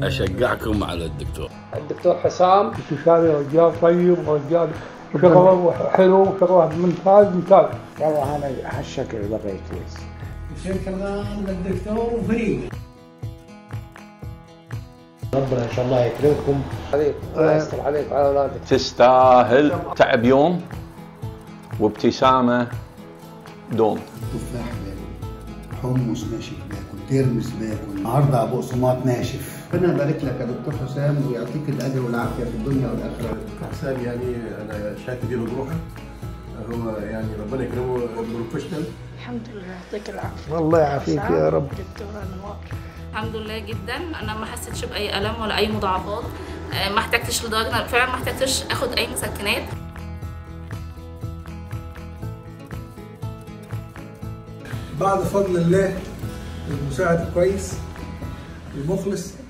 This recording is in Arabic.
اشجعكم على الدكتور. الدكتور حسام استشاري رجال طيب ورجال شغله حلو وشغله ممتاز. والله انا هالشكل بغيت كويس. شكرا للدكتور وفريق. ربنا ان شاء الله يكرمكم. الله يستر عليك وعلى اولادك. تستاهل تعب يوم وابتسامه دوم. تفاح باكل، حمص ناشف باكل، ترمس باكل، النهارده بقسماط ناشف. ربنا يبارك لك يا دكتور حسام ويعطيك الاجر والعافيه في الدنيا والاخره. حسام يعني انا شهادتي دي بروحه، هو يعني ربنا يكرمه بروفيشنال. الحمد لله يعطيك العافيه. الله يعافيك يا رب. دكتورة نوار الحمد لله جدا، انا ما حسيتش باي الم ولا اي مضاعفات، ما احتجتش لدرجه فعلا ما احتجتش اخد اي مسكنات. بعد فضل الله المساعد الكويس المخلص